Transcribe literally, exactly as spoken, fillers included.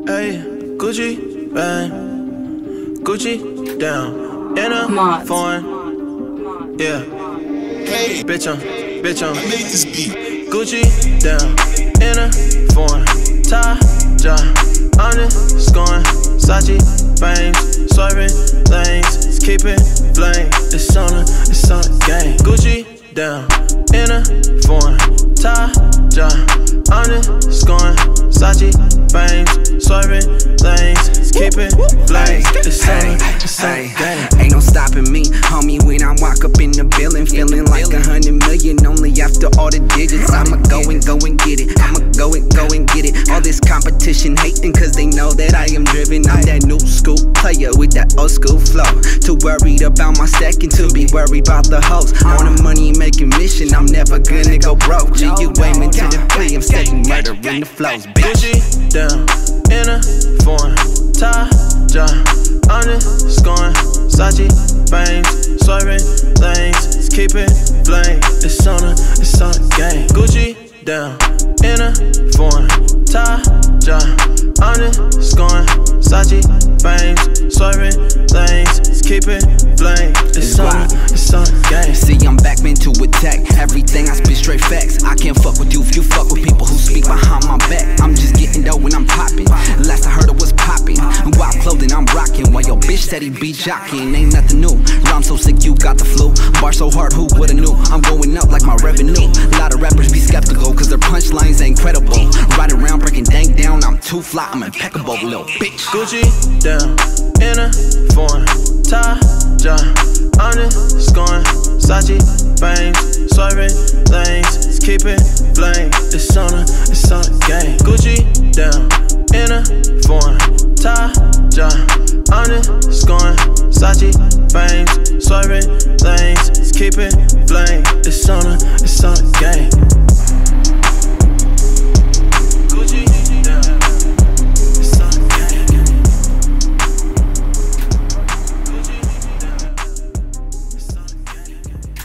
Hey, Gucci, bang, Gucci, down, in a foreign, yeah. Hey, bitch, I'm, bitch, I'm, I made this beat. Gucci, down, in a foreign, tie, jaw, underscoring, Sachi, bangs, swerving, lanes, keeping flame. It's on a, it's on a game. Gucci, down, in a foreign, tie, jaw, underscoring, Sachi, bangs, swerving, lanes, keeping flames. It's on a, it's on a game. Ain't no stopping me, homie, when I walk up in the building, feeling like a hundred million only after all the digits. I'ma go and go and get it, I'ma go and go and get it. All this competition hating cause they know that I am driven. I'm that new school player with that old school flow. Too worried about my stacking to be worried about the hoes. On a money making mission, I'm never gonna go broke. G, you aiming to the plea, I'm steady murdering the flows, bitch. Gucci, down, in a foreign, tie, jaw, underscoring, Sachi, bangs, swerving, lanes, keeping flame. It's on a, it's on a game. Gucci, down, in a foreign, tie, jaw, underscoring, Sachi, bangs, swerving, lanes, keeping flame. It's on a, it's on a game. See, I'm back, man, to attack. Everything I spit straight facts. I can't fuck with you if you fuck with people who speak behind my back. I'm just getting dough when I'm popping. Last I heard it was popping. Wild clothing I'm rocking, while your bitch said he be jocking. Ain't nothing new. Rhyme so sick you got the flu. Bar so hard, who would've knew? I'm going up like my revenue. A lot of rappers be skeptical cause their punchlines ain't credible. Ride around breaking dank down, I'm too fly, I'm impeccable, little bitch. Gucci, down, in a foreign, tie, jaw, underscoring, Sachi, bangs, swerving, lanes, keeping flame. It's on a, it's on a game. Gucci, down, in a foreign, tie, jaw, underscoring, Sachi, bangs, swerving, lanes, keeping flame. It's on a, it's on a game.